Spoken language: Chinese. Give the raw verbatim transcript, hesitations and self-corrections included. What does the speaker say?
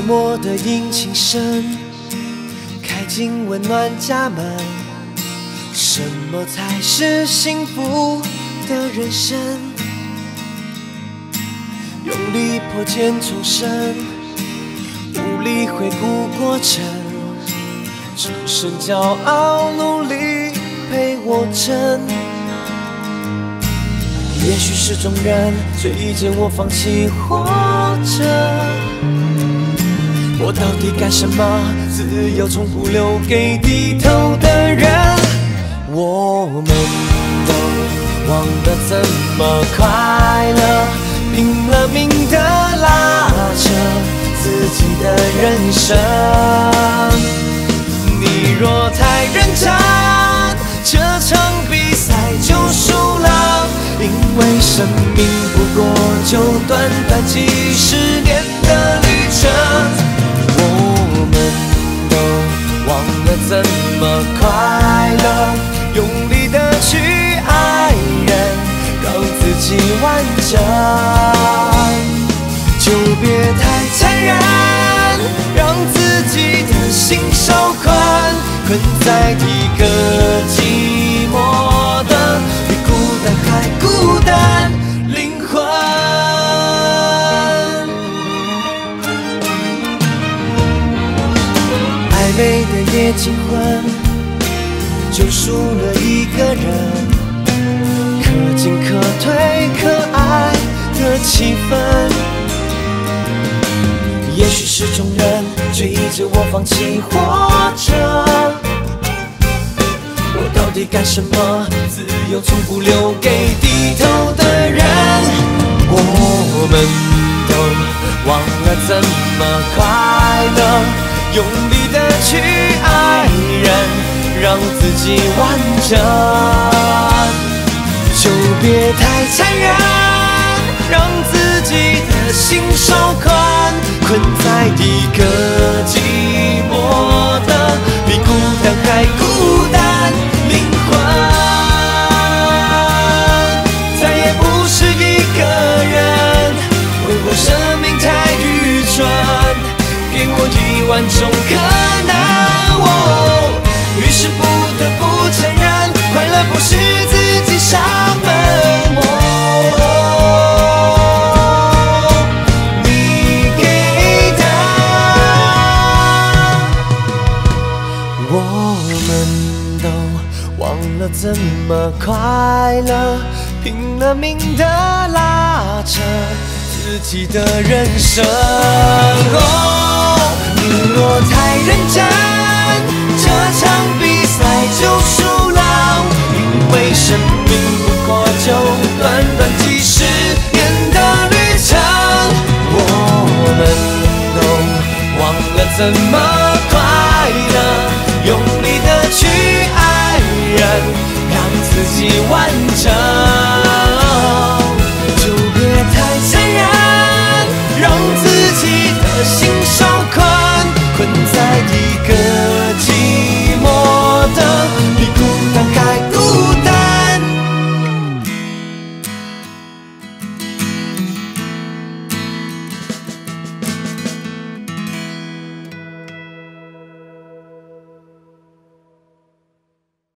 默的引擎声开进温暖家门，什么才是幸福的人生？用力破茧重生，无力回顾过程，只剩骄傲努力陪我撑。也许是众人追着我放弃活着，我到底干什么？自由从不留给低头的人。我们都忘了怎么快乐，拼了命的拉扯自己的人生。你若太认真，这场比赛就输了，因为生命不过就短短几十年的旅程。我们都忘了怎么快乐，用力的去爱人，让自己完整，就别太残忍，让自己的心受困，困在一个寂寞的比孤单还孤单灵魂。暧昧的夜惊魂，就输了一个人，可进可退可爱的气氛。也许是众人追着我放弃活着，我到底干什么？自由从不留给低头的人。我们都忘了怎么快乐，用力的去爱人，让自己完整，就别太残忍，让自己的心受困，困在一个寂寞的比孤单还孤单灵魂。再也不是一个人，为我生命太愚蠢，给我一万种可能。哦，于是不得不承认，快乐不是自己上门。哦，你给的，我们都忘了怎么快乐，拼了命的拉扯自己的人生。哦，你若太认真，这场比赛就输了，因为生命不过就短短几十年的旅程。我们都忘了怎么